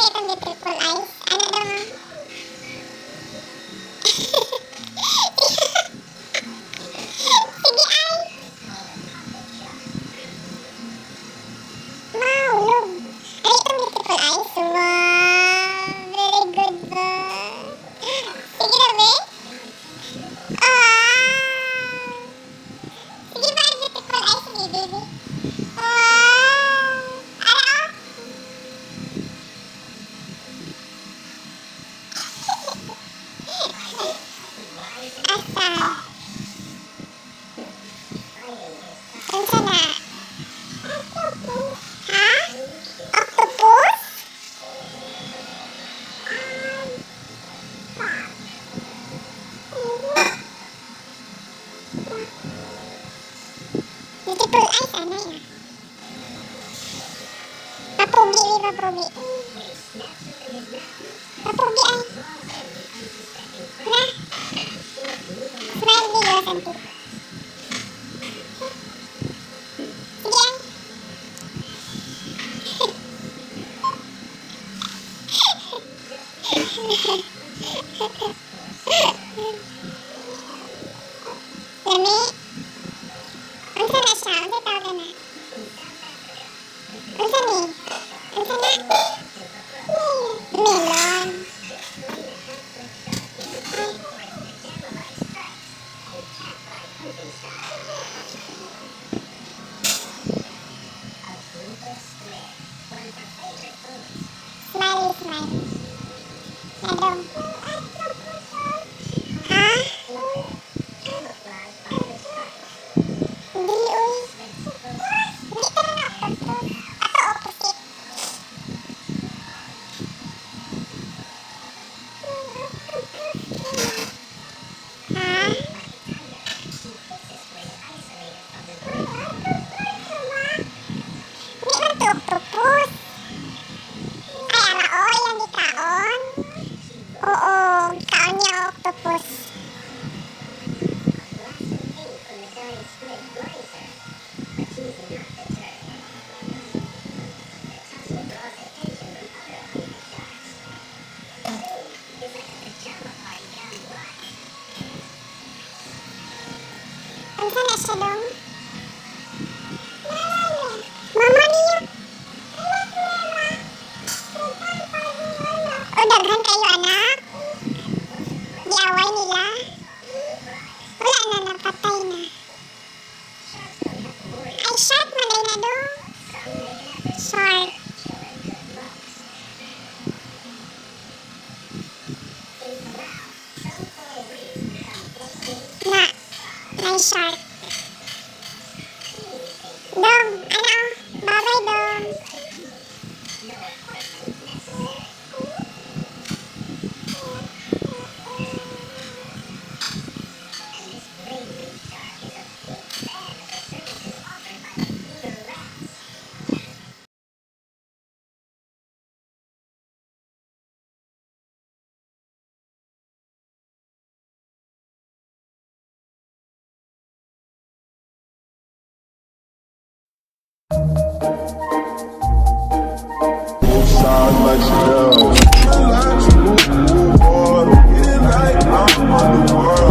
itong di triple eyes? Ano daw? Sige ay! Maulog! Ano itong di triple eyes? Wow! Very good ba? Sige na ba? Sige ba ang di triple eyes? Sige baby. Wow! Ano? Asa? Unsa na? Ha? Octopus? Triple eyes ano ya? Papugi, papugi. Papugi ay. Na? Smile video, Santi. Sige ay. Lami? Unsa na siya? Unsa tawagan na? Unsa ni? Unsa na? Melon. Smiley, smiley. Nadong. Ha? Dili, uy. Dili ka na octopus. Ato opposite. Ha? Di man to octopus. Ay, ala, oy, ang di kaon. Oo, kaon niya octopus. Unsa na siya dong? Mama niya. O, daghan kayo anak. Diaway nila. Wala na, napatay na. Ay, shark malay na dong. Shark. Na, may shark. Dong, ano? Bye-bye, dong. Sound like Chanel.